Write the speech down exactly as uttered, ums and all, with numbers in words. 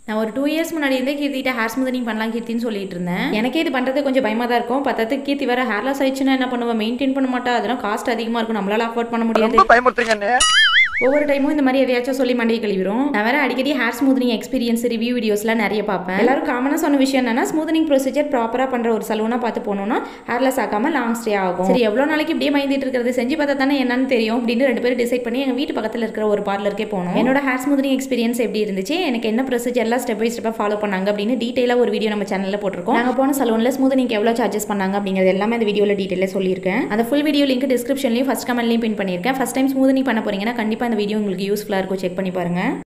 நான் ஒரு two years முன்னாடி இருந்தே கீர்த்திட்ட ஹேர் ஸ்மூதனிங் பண்ணலாம் கீர்த்தின்னு சொல்லிட்டு இருந்தேன். எனக்கே இது பண்ணுறது கொஞ்சம் பயமாக தான் இருக்கும். பத்தத்துக்கு கீர்த்தி வேறு ஹேர் லாஸ் ஆயிடுச்சுன்னா என்ன பண்ணுவேன், மெயின்டைன் பண்ண மாட்டா, அதெல்லாம் காஸ்ட் அதிகமாக இருக்கும், நம்மளால அஃபோர்ட் பண்ண முடியாது. ஒவ்வொரு டைமும் இந்த மாதிரி எதையாச்சும் சொல்லி மண்டையை கழிவிடும். நான் வேற அடிக்கடி ஹேர் ஸ்மூதனிங் எக்ஸ்பீரியன்ஸ் ரிவ்யூ வீடியோஸ்லாம் நிறைய பார்ப்பேன். எல்லாரும் காமனாக சொன்ன விஷயம் என்னன்னா, ஸ்மூதனிங் ப்ரொசீஜர் ப்ராப்பராக பண்ணுற ஒரு சலூனாக பார்த்து போனோம்னா ஹேர்லெஸ் ஆகாம லாங் ஸ்டே ஆகும். சரி, எவ்வளோ நாளைக்கு இப்படியே மைந்திட்டு இருக்கிறது, செஞ்சு பார்த்தா தானே என்னன்னு தெரியும் அப்படின்னு ரெண்டு பேரும் டிசைட் பண்ணி எங்கள் வீட்டு பக்கத்தில் இருக்கிற ஒரு பார்லருக்கே போனோம். என்னோட ஹேர் ஸ்மூதனிங் எக்ஸ்பீரியன்ஸ் எப்படி இருந்துச்சு, எனக்கு என்ன ப்ரொசீஜர்லாம் ஸ்டெப் பை ஸ்டெப்பாக ஃபாலோ பண்ணாங்க அப்படின்னு டீட்டெயிலாக ஒரு வீடியோ நம்ம சேனலில் போட்டிருக்கோம். நாங்கள் போன சலூனில் ஸ்மூதனிங் எவ்வளோ சார்ஜஸ் பண்ணாங்க அப்படிங்கிறது எல்லாமே அந்த வீடியோவில் டீட்டெயிலாக சொல்லியிருக்கேன். அந்த ஃபுல் வீடியோ லிங்க் டிஸ்கிரிப்ஷன்லையும் ஃபர்ஸ்ட் கமெண்ட்லையும் பின் பண்ணியிருக்கேன். ஃபர்ஸ்ட் டைம் ஸ்மூதனிங் பண்ண போறீங்கன்னா கண்டிப்பாக அந்த வீடியோ உங்களுக்கு யூஸ்ஃபுல்லாக இருக்கும், செக் பண்ணி பாருங்க.